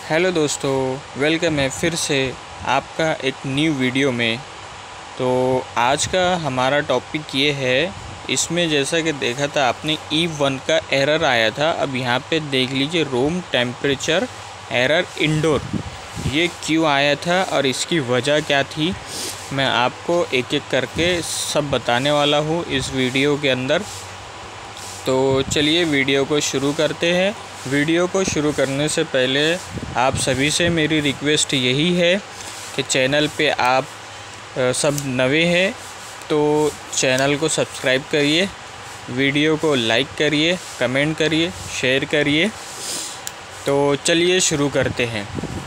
Hello दोस्तों, welcome है फिर से आपका एक न्यू वीडियो में। तो आज का हमारा टॉपिक ये है, इसमें जैसा कि देखा था आपने E1 का एरर आया था। अब यहाँ पे देख लीजिए रूम टेम्परेचर एरर इंडोर, ये क्यों आया था और इसकी वजह क्या थी, मैं आपको एक एक करके सब बताने वाला हूँ इस वीडियो के अंदर। तो चलिए वीडियो को शुरू करते हैं। वीडियो को शुरू करने से पहले आप सभी से मेरी रिक्वेस्ट यही है कि चैनल पे आप सब नए हैं तो चैनल को सब्सक्राइब करिए, वीडियो को लाइक करिए, कमेंट करिए, शेयर करिए। तो चलिए शुरू करते हैं।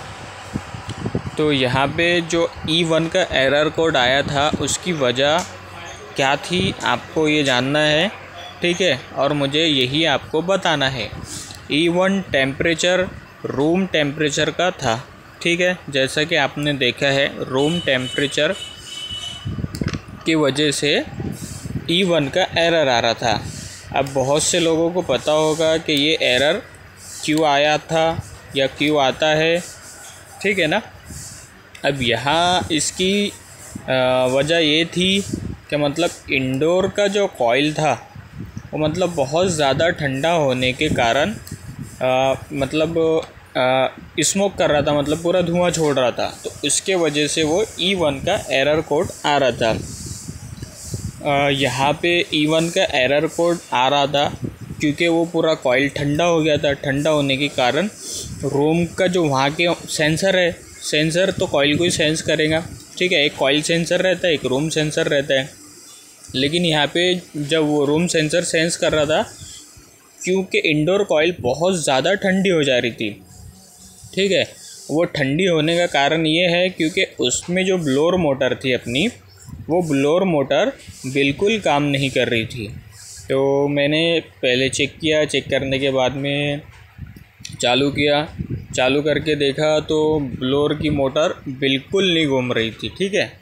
तो यहाँ पे जो E1 का एरर कोड आया था उसकी वजह क्या थी आपको ये जानना है, ठीक है, और मुझे यही आपको बताना है। E1 टेम्परेचर रूम टेम्परेचर का था, ठीक है। जैसा कि आपने देखा है रूम टेम्परेचर की वजह से E1 का एरर आ रहा था। अब बहुत से लोगों को पता होगा कि ये एरर क्यों आया था या क्यों आता है, ठीक है ना। अब यहाँ इसकी वजह ये थी कि मतलब इंडोर का जो कॉइल था वो मतलब बहुत ज़्यादा ठंडा होने के कारण मतलब स्मोक कर रहा था, मतलब पूरा धुआं छोड़ रहा था। तो इसके वजह से वो E1 का एरर कोड आ रहा था। यहाँ पे E1 का एरर कोड आ रहा था क्योंकि वो पूरा कॉइल ठंडा हो गया था। ठंडा होने के कारण रूम का जो वहाँ के सेंसर है, सेंसर तो कॉइल को ही सेंस करेगा, ठीक है। एक कॉइल सेंसर रहता है, एक रूम सेंसर रहता है। लेकिन यहाँ पे जब वो रूम सेंसर सेंस कर रहा था, क्योंकि इंडोर कॉइल बहुत ज़्यादा ठंडी हो जा रही थी, ठीक है। वो ठंडी होने का कारण ये है क्योंकि उसमें जो ब्लोअर मोटर थी अपनी, वो ब्लोअर मोटर बिल्कुल काम नहीं कर रही थी। तो मैंने पहले चेक किया, चेक करने के बाद में चालू किया, चालू करके देखा तो ब्लोअर की मोटर बिल्कुल नहीं घूम रही थी, ठीक है।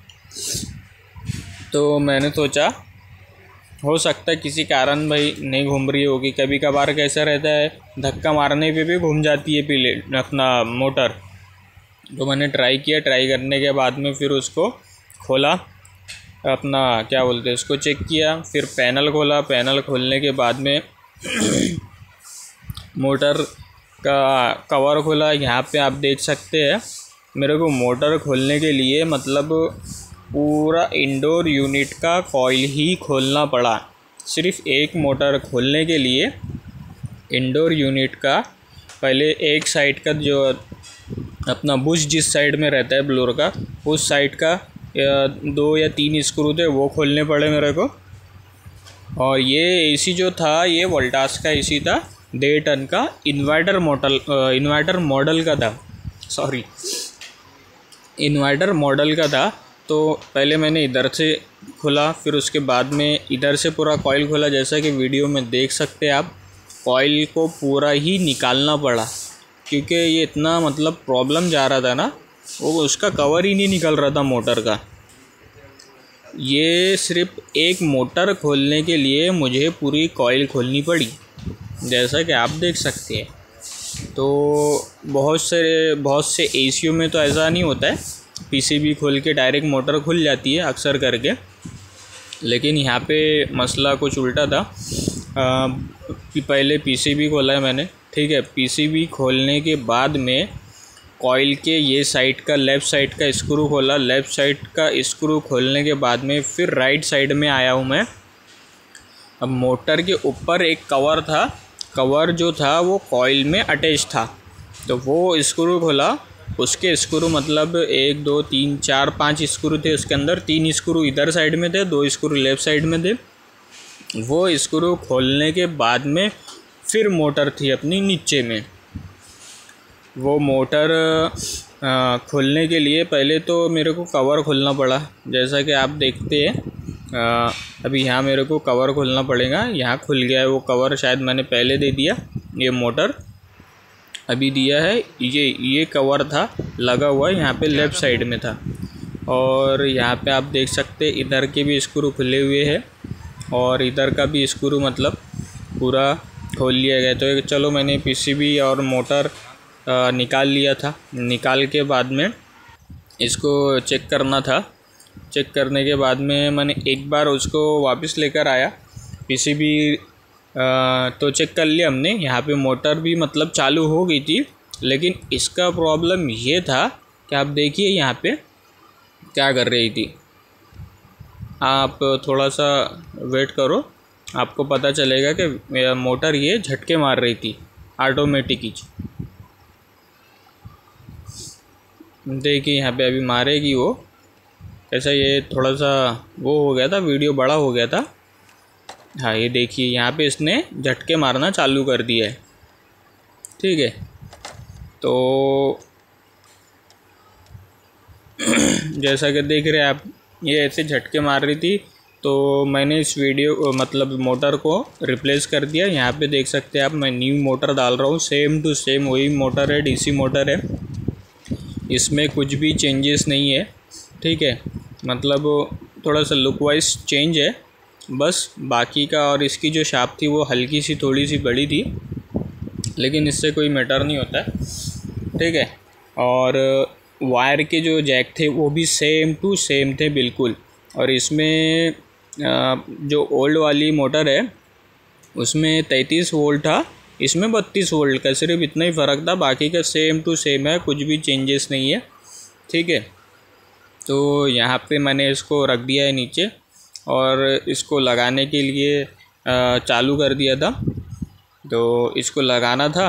तो मैंने सोचा हो सकता है किसी कारण भाई नहीं घूम रही होगी। कभी कभार कैसा रहता है, धक्का मारने पे भी घूम जाती है पीले अपना मोटर। तो मैंने ट्राई किया, ट्राई करने के बाद में फिर उसको खोला, अपना क्या बोलते हैं उसको चेक किया, फिर पैनल खोला। पैनल खोलने के बाद में मोटर का कवर खोला। यहाँ पे आप देख सकते हैं मेरे को मोटर खोलने के लिए मतलब पूरा इंडोर यूनिट का कॉइल ही खोलना पड़ा। सिर्फ एक मोटर खोलने के लिए इंडोर यूनिट का पहले एक साइड का जो अपना बुश जिस साइड में रहता है ब्लोअर का, उस साइड का 2 या 3 स्क्रू थे, वो खोलने पड़े मेरे को। और ये एसी जो था ये वोल्टास का एसी था, 1.5 टन का इन्वर्टर मॉडल का था, सॉरी इन्वर्टर मॉडल का था। तो पहले मैंने इधर से खोला, फिर उसके बाद में इधर से पूरा कॉइल खोला। जैसा कि वीडियो में देख सकते हैं आप, कॉइल को पूरा ही निकालना पड़ा क्योंकि ये इतना मतलब प्रॉब्लम जा रहा था ना, वो उसका कवर ही नहीं निकल रहा था मोटर का। ये सिर्फ एक मोटर खोलने के लिए मुझे पूरी कॉइल खोलनी पड़ी, जैसा कि आप देख सकते हैं। तो बहुत से एसीओ में तो ऐसा नहीं होता है, पीसीबी खोल के डायरेक्ट मोटर खुल जाती है अक्सर करके। लेकिन यहाँ पे मसला कुछ उल्टा था। पहले पीसीबी खोला है मैंने, ठीक है। पीसीबी खोलने के बाद में कॉइल के ये साइड का, लेफ़्ट साइड का स्क्रू खोला। लेफ़्ट साइड का स्क्रू खोलने के बाद में फिर राइट साइड में आया हूँ मैं। अब मोटर के ऊपर एक कवर था, कवर जो था वो कॉइल में अटैच था, तो वो स्क्रू खोला। उसके स्क्रू मतलब 1 2 3 4 5 स्क्रू थे उसके अंदर। 3 स्क्रू इधर साइड में थे, 2 स्क्रू लेफ़्ट साइड में थे। वो स्क्रू खोलने के बाद में फिर मोटर थी अपनी नीचे में। वो मोटर खोलने के लिए पहले तो मेरे को कवर खोलना पड़ा, जैसा कि आप देखते हैं। अभी यहाँ मेरे को कवर खोलना पड़ेगा। यहाँ खुल गया है वो कवर, शायद मैंने पहले दे दिया। ये मोटर अभी दिया है, ये कवर था लगा हुआ यहाँ पे लेफ़्ट साइड में था। और यहाँ पे आप देख सकते हैं इधर के भी स्क्रू खुले हुए हैं और इधर का भी स्क्रू मतलब पूरा खोल लिया गया। तो चलो मैंने पीसीबी और मोटर निकाल लिया था। निकाल के बाद में इसको चेक करना था। चेक करने के बाद में मैंने एक बार उसको वापस लेकर आया पीसीबी, तो चेक कर लिया हमने। यहाँ पे मोटर भी मतलब चालू हो गई थी, लेकिन इसका प्रॉब्लम ये था कि आप देखिए यहाँ पे क्या कर रही थी। आप थोड़ा सा वेट करो, आपको पता चलेगा कि मोटर ये झटके मार रही थी ऑटोमेटिक ही। देखिए यहाँ पे अभी मारेगी वो। ऐसा ये थोड़ा सा वो हो गया था, वीडियो बड़ा हो गया था। हाँ ये देखिए यहाँ पे इसने झटके मारना चालू कर दिया है। ठीक है, तो जैसा कि देख रहे हैं आप, ये ऐसे झटके मार रही थी, तो मैंने इस वीडियो मतलब मोटर को रिप्लेस कर दिया। यहाँ पे देख सकते हैं आप, मैं न्यू मोटर डाल रहा हूँ। सेम टू सेम वही मोटर है, डीसी मोटर है, इसमें कुछ भी चेंजेस नहीं है। ठीक है, मतलब थोड़ा सा लुक वाइज चेंज है बस, बाकी का। और इसकी जो शाफ्ट थी वो हल्की सी थोड़ी सी बड़ी थी, लेकिन इससे कोई मैटर नहीं होता है। ठीक है, और वायर के जो जैक थे वो भी सेम टू सेम थे बिल्कुल। और इसमें जो ओल्ड वाली मोटर है उसमें 33 वोल्ट था, इसमें 32 वोल्ट का, सिर्फ इतना ही फ़र्क था। बाकी का सेम टू सेम है, कुछ भी चेंजेस नहीं है। ठीक है, तो यहाँ पे मैंने इसको रख दिया है नीचे और इसको लगाने के लिए चालू कर दिया था। तो इसको लगाना था,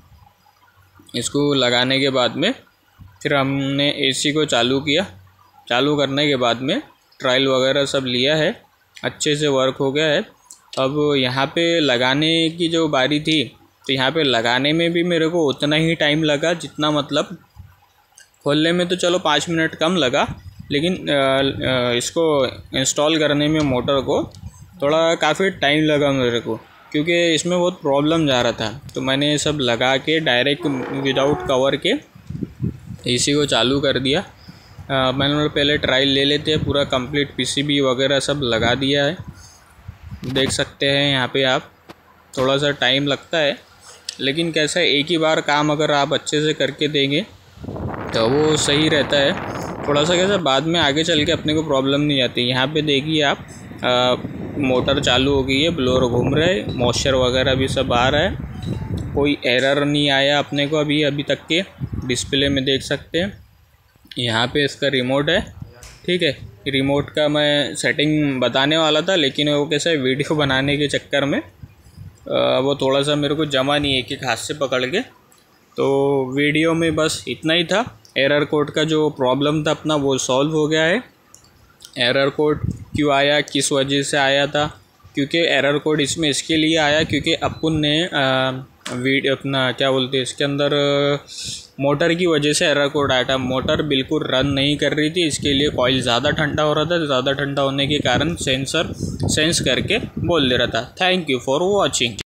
इसको लगाने के बाद में फिर हमने एसी को चालू किया। चालू करने के बाद में ट्रायल वगैरह सब लिया है, अच्छे से वर्क हो गया है। अब यहाँ पे लगाने की जो बारी थी, तो यहाँ पे लगाने में भी मेरे को उतना ही टाइम लगा जितना मतलब खोलने में तो चलो 5 मिनट कम लगा, लेकिन इसको इंस्टॉल करने में मोटर को थोड़ा काफ़ी टाइम लगा मेरे को, क्योंकि इसमें बहुत प्रॉब्लम जा रहा था। तो मैंने सब लगा के डायरेक्ट विदाउट कवर के एसी को चालू कर दिया। मैंने पहले ट्रायल ले लेते हैं, पूरा कंप्लीट पीसीबी वगैरह सब लगा दिया है। देख सकते हैं यहाँ पे आप, थोड़ा सा टाइम लगता है, लेकिन कैसा है, एक ही बार काम अगर आप अच्छे से करके देंगे तो वो सही रहता है। थोड़ा सा कैसा बाद में आगे चल के अपने को प्रॉब्लम नहीं आती। यहाँ पे देखिए आप, मोटर चालू हो गई है, ब्लोअर घूम रहा है, मॉइस्चर वगैरह भी सब आ रहा है, कोई एरर नहीं आया अपने को अभी तक के। डिस्प्ले में देख सकते हैं, यहाँ पे इसका रिमोट है। ठीक है, रिमोट का मैं सेटिंग बताने वाला था, लेकिन वो कैसा है, वीडियो बनाने के चक्कर में वो थोड़ा सा मेरे को जमा नहीं है कि हाथ से पकड़ के। तो वीडियो में बस इतना ही था। एरर कोड का जो प्रॉब्लम था अपना वो सॉल्व हो गया है। एरर कोड क्यों आया, किस वजह से आया था, क्योंकि एरर कोड इसमें इसके लिए आया क्योंकि अपन ने अपना क्या बोलते हैं इसके अंदर मोटर की वजह से एरर कोड आया था। मोटर बिल्कुल रन नहीं कर रही थी, इसके लिए कॉइल ज़्यादा ठंडा हो रहा था। ज़्यादा ठंडा होने के कारण सेंसर सेंस करके बोल दे रहा था। Thank you for watching.